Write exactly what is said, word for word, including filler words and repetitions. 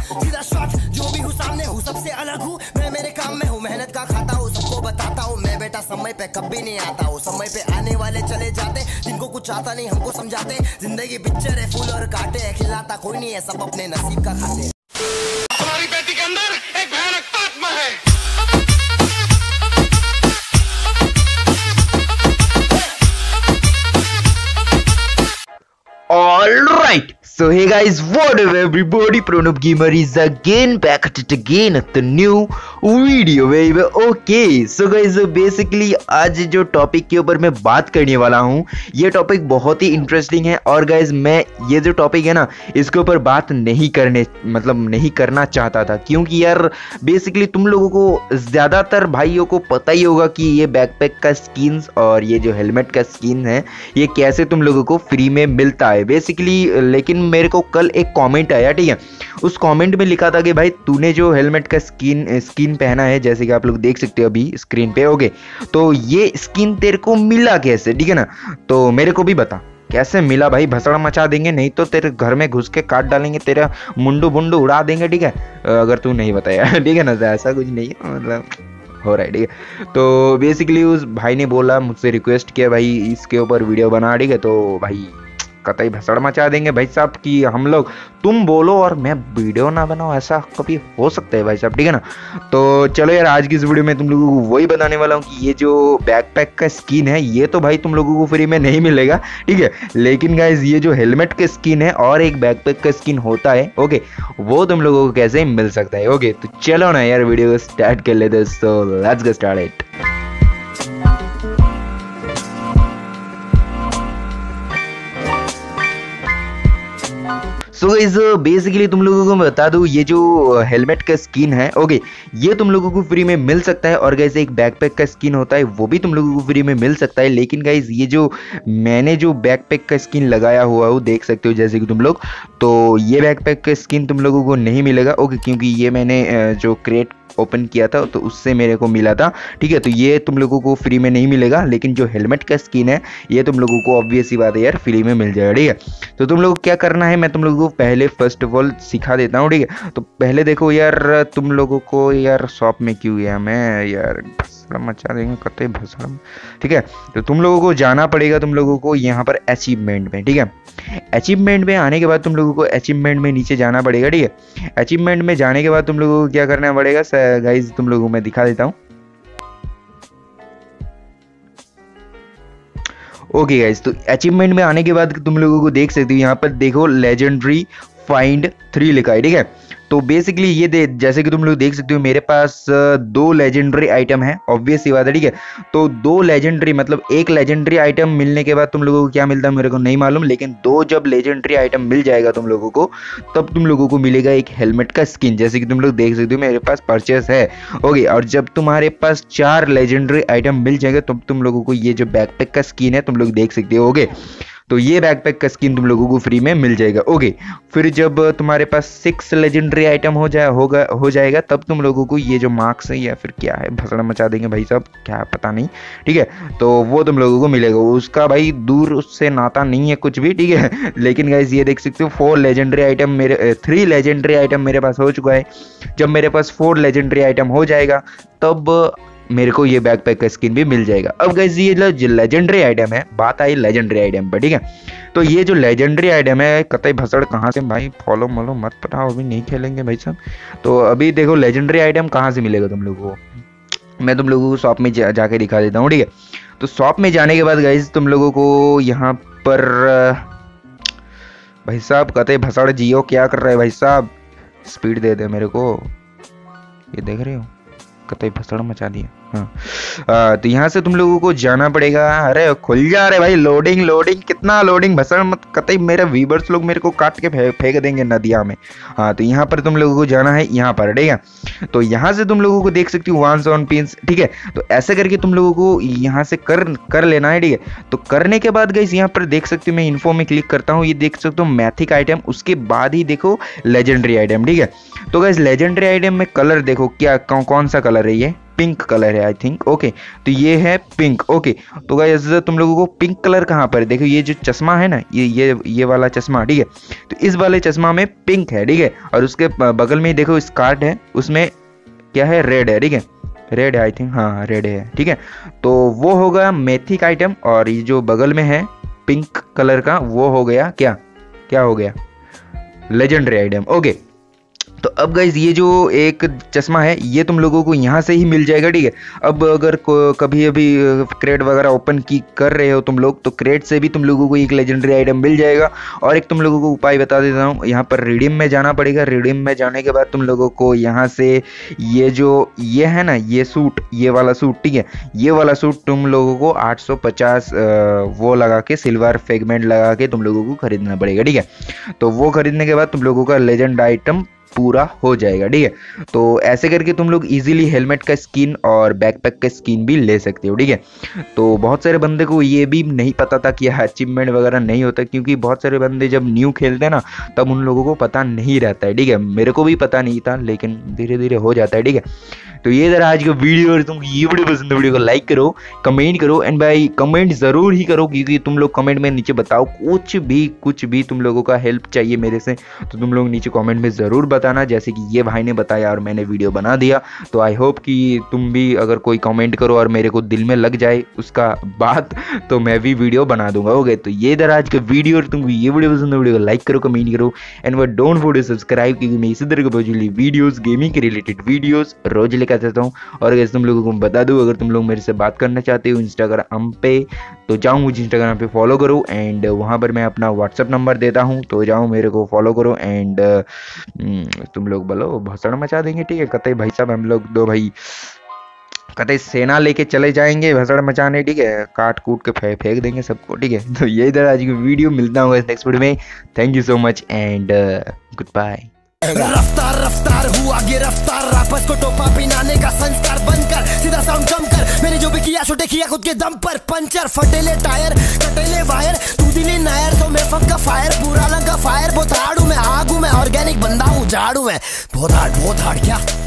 सीधा शॉट, जो भी हूँ सामने हूँ, सबसे अलग हूँ मैं, मेरे काम में हूँ, मेहनत का खाता हूँ, सबको बताता हूँ मैं बेटा समय पे कभी नहीं आता हूँ। समय पे आने वाले चले जाते, जिनको कुछ आता नहीं हमको समझाते, जिंदगी पिक्चर है फूल और कांटे है, खिलाता कोई नहीं है सब अपने नसीब का खाते। हमारी बेटी के अंदर एक भयानक आत्मा है। Alright, so hey guys, what up everybody, Pranab Gamer is again back at it again at the new video baby. Okay, so guys basically आज जो टॉपिक के ऊपर मैं बात करने वाला हूँ ये टॉपिक बहुत ही इंटरेस्टिंग है। और गाइज मैं ये जो टॉपिक है ना इसके ऊपर बात नहीं करने मतलब नहीं करना चाहता था, क्योंकि यार बेसिकली तुम लोगों को ज़्यादातर भाइयों को पता ही होगा कि ये बैकपैक का स्किन्स और ये जो हेलमेट का स्किन है ये कैसे तुम लोगों को फ्री में मिलता है बेसिकली। लेकिन मेरे को कल एक कमेंट आया, ठीक है, उस कमेंट में लिखा था कि भाई तूने जो हेलमेट का स्किन स्किन पहना है जैसे कि आप लोग देख सकते हो अभी स्क्रीन पे, ओके, तो ये स्किन तेरे को मिला कैसे, ठीक है ना, तो मेरे को भी बता कैसे मिला भाई। भसड़ा मचा देंगे, नहीं तो तेरे घर में घुस के काट डालेंगे, तेरा मुंडू बुंडू उड़ा देंगे, ठीक है, अगर तू नहीं बताया, ठीक है ना, ऐसा कुछ नहीं है, मतलब हो रहा है, ठीक है। तो बेसिकली उस भाई ने बोला, मुझसे रिक्वेस्ट किया भाई इसके ऊपर वीडियो बना, ठीक है, तो भाई कतई भसड़ मचा देंगे भाई साहब कि हम लोग तुम बोलो और मैं वीडियो ना बनाऊं, ऐसा कभी हो सकता है भाई साहब, ठीक है ना। तो चलो यार आज की इस वीडियो में तुम लोगों को वही बताने वाला हूँ कि ये जो बैकपैक का स्किन है ये तो भाई तुम लोगों को फ्री में नहीं मिलेगा, ठीक है, लेकिन गाइज ये जो हेलमेट का स्किन है और एक बैकपैक का स्किन होता है, ओके, वो तुम लोगों को कैसे मिल सकता है। ओके तो चलो ना यार वीडियो को स्टार्ट कर लेते हैं, so let's get started. So guys basically तुम लोगों को मैं बता दूं ये जो हेलमेट का स्किन है, ओके, ये तुम लोगों को फ्री में मिल सकता है। और गाइस एक बैकपैक का स्किन होता है वो भी तुम लोगों को फ्री में मिल सकता है। लेकिन गाइस ये जो मैंने जो बैकपैक का स्किन लगाया हुआ हो देख सकते हो जैसे कि तुम लोग, तो ये बैकपैक का स्किन तुम लोगों को नहीं मिलेगा, ओके, क्योंकि ये मैंने जो क्रेट ओपन किया था तो उससे मेरे को मिला था, ठीक है, तो ये तुम लोगों को फ्री में नहीं मिलेगा। लेकिन जो हेलमेट का स्किन है ये तुम लोगों को ऑब्वियस ही बात है यार फ्री में मिल जाएगा, ठीक है। तो तुम लोगों को क्या करना है मैं तुम लोगों को पहले फर्स्ट ऑफ ऑल सिखा देता हूँ, ठीक है। तो पहले देखो यार तुम लोगों को यार शॉप में क्यों गया मैं यार, मचा देंगे कतई भसड़, ठीक है। तो तुम लोगों को जाना पड़ेगा तुम लोगों को यहाँ पर अचीवमेंट में, ठीक है। अचीवमेंट में आने के बाद तुम लोगों को अचीवमेंट में नीचे जाना पड़ेगा, ठीक है। अचीवमेंट में जाने के बाद तुम लोगों को क्या करना पड़ेगा गाइस तुम लोगों को मैं दिखा देता हूँ। ओके गाइस तो अचीवमेंट में आने के बाद तुम लोगों को देख सकते हो यहाँ पर देखो लेजेंडरी फाइंड थ्री लिखा है, ठीक है। तो बेसिकली ये दे जैसे कि तुम लोग देख सकते हो मेरे पास दो लेजेंडरी आइटम है, ऑब्वियस सी बात है, ठीक है। तो दो लेजेंडरी मतलब एक लेजेंडरी आइटम मिलने के बाद तुम लोगों को क्या मिलता है मेरे को नहीं मालूम, लेकिन दो जब लेजेंडरी आइटम मिल जाएगा तुम लोगों को तब तुम लोगों को मिलेगा एक हेलमेट का स्किन, जैसे कि तुम लोग देख सकते हो मेरे पास परचेस है, ओके। और जब तुम्हारे पास चार लेजेंडरी आइटम मिल जाएगा तब तुम लोगों को ये जो बैकपैक का स्किन है तुम लोग देख सकते हो, ओके। तो ये बैकपैक का स्किन तुम लोगों को फ्री में मिल जाएगा, ओके। फिर जब तुम्हारे पास सिक्स लेजेंडरी आइटम हो जाए होगा हो जाएगा तब तुम लोगों को ये जो मार्क्स है या फिर क्या है भसड़ा मचा देंगे भाई साहब, क्या पता नहीं, ठीक है, तो वो तुम लोगों को मिलेगा। उसका भाई दूर उससे नाता नहीं है कुछ भी, ठीक है। लेकिन गाइस ये देख सकते हो फोर लेजेंडरी आइटम मेरे थ्री लेजेंडरी आइटम मेरे पास हो चुका है। जब मेरे पास फोर लेजेंडरी आइटम हो जाएगा तब मेरे को ये बैकपैक का स्किन भी मिल जाएगा। अब गाइस ये जो लेजेंडरी आइटम है, बात आई लेजेंडरी आइटम पर, ठीक है। तो ये जो लेजेंडरी आइटम है कतई भसड़ कहाँ से भाई, फॉलो मॉलो मत पटाओ, अभी नहीं खेलेंगे भाई साहब। तो अभी देखो लेजेंडरी आइटम कहाँ से मिलेगा तुम लोगों को, मैं तुम लोगों को शॉप में जा, जाके दिखा देता हूँ, ठीक है। तो शॉप में जाने के बाद गाइस तुम लोगों को यहाँ पर भाई साहब कतई भसड़ जियो क्या कर रहे हैं भाई साहब, स्पीड दे दे मेरे को, ये देख रहे हो कतई भसड़ मचा दिया, हाँ। आ, तो यहाँ से तुम लोगों को जाना पड़ेगा, अरे खुल जा रहे भाई, लोडिंग लोडिंग कितना लोडिंग, भसड़ मत कतई मेरे व्यूअर्स लोग मेरे को काट के फे, फेंक देंगे नदिया में। हाँ तो यहाँ पर तुम लोगों को जाना है यहाँ पर, ठीक है। तो यहाँ से तुम लोगों को देख सकते हो वन ऑन पिंस, ठीक है। तो ऐसे करके तुम लोगों को यहाँ से कर कर लेना है, ठीक है। तो करने के बाद गाइस यहाँ पर देख सकते हो मैं इन्फो में क्लिक करता हूँ, ये देख सकते हो मैथिक आइटम, उसके बाद ही देखो लेजेंडरी आइटम, ठीक है। तो गाइस लेजेंडरी आइटम में कलर देखो क्या कौन सा कलर है, ये पिंक कलर है आई थिंक। ओके तो ये है पिंक। ओके तो गाइस तुम लोगों को पिंक कलर कहाँ पर है, देखो ये जो चश्मा है ना, ये ये ये वाला चश्मा, ठीक है। तो इस वाले चश्मा में पिंक है, ठीक है, और उसके बगल में देखो स्कार्ट है, उसमें क्या है, रेड है, ठीक है, रेड है आई थिंक, हाँ रेड है, ठीक है। तो वो होगा मैथिक आइटम, और ये जो बगल में है पिंक कलर का वो हो गया क्या क्या हो गया, लेजेंडरी आइटम। ओके तो अब गाइज ये जो एक चश्मा है ये तुम लोगों को यहाँ से ही मिल जाएगा, ठीक है। अब अगर कभी अभी क्रेट वगैरह ओपन की कर रहे हो तुम लोग, तो क्रेट से भी तुम लोगों को एक लेजेंडरी आइटम मिल जाएगा। और एक तुम लोगों को उपाय बता देता हूँ, यहाँ पर रिडीम में जाना पड़ेगा। रिडीम में जाने के बाद तुम लोगों को यहाँ से ये जो ये है ना, ये सूट, ये वाला सूट, ठीक है, ये वाला सूट तुम लोगों को आठ सौ पचास वो लगा के, सिल्वर फ्रेगमेंट लगा के तुम लोगों को खरीदना पड़ेगा, ठीक है। तो वो खरीदने के बाद तुम लोगों का लेजेंड आइटम पूरा हो जाएगा, ठीक है। तो ऐसे करके तुम लोग इजीली हेलमेट का स्किन और बैकपैक का स्किन भी ले सकते हो, ठीक है। तो बहुत सारे बंदे को ये भी नहीं पता था कि अचीवमेंट वगैरह नहीं होता, क्योंकि बहुत सारे बंदे जब न्यू खेलते हैं ना तब उन लोगों को पता नहीं रहता है, ठीक है। मेरे को भी पता नहीं था, लेकिन धीरे धीरे हो जाता है, ठीक है। तो ये जरा आज का वीडियो, और तुमको ये वीडियो पसंद है वीडियो को लाइक करो, कमेंट करो, एंड भाई कमेंट जरूर ही करो, क्योंकि तुम लोग कमेंट में नीचे बताओ कुछ भी कुछ भी तुम लोगों का हेल्प चाहिए मेरे से, तो तुम लोग नीचे कमेंट में ज़रूर बताना। जैसे कि ये भाई ने बताया और मैंने वीडियो बना दिया, तो आई होप कि तुम भी अगर कोई कमेंट करो और मेरे को दिल में लग जाए उसका बात, तो मैं भी वीडियो बना दूंगा। ओके तो ये जरा आज का वीडियो, और तुमको ये वीडियो पसंद है वीडियो को लाइक करो, कमेंट करो, एंड वो डोंट फॉरगेट सब्सक्राइब, क्योंकि मैं इसी तरह के वीडियोज़, गेमिंग के रिलेटेड वीडियोज़ रोज लेकर चाहता हूँ। और अगर तुम लोगों को बता दूं, अगर तुम लोग मेरे से बात करना चाहते हो इंस्टाग्राम पे, तो जाओ मुझे इंस्टाग्राम पे फॉलो करो, एंड वहाँ पर मैं अपना व्हाट्सअप नंबर देता हूँ, तो जाओ मेरे को फॉलो करो। एंड तुम लोग बोलो भसड़ मचा देंगे, ठीक है। कतई भाई साहब हम लोग दो भाई कतई सेना लेके चले जाएंगे भसड़ मचाने, ठीक है, काट कूट के फे, फेंक देंगे सबको, ठीक है। तो ये इधर आज की वीडियो, मिलता हूँ नेक्स्ट वीडियो में। Thank you so much and goodbye. Raftaar Raftaar हुआ गिरफ्तार, रापस को टोपा पिनाने का संस्कार बंद कर, सीधा साउंड कम कर, मैंने जो भी किया छोटे किया खुद के दम पर, पंचर फटेले टायर कटेले वायर, तू दिली नायर तो मैं फक का फायर, पूरा लंका फायर, बहुत हार्ड हूँ मैं, आग हूँ मैं, ऑर्गेनिक बंदा हूँ, झाड़ू मैं, बहुत हार्ड बहुत हार्ड क्या